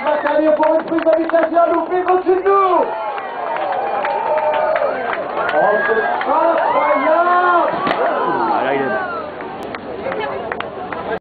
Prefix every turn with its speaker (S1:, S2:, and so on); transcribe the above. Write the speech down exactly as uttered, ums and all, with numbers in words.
S1: Macalier pour une prise d'invitation, nous fait au-dessus de nous. On se...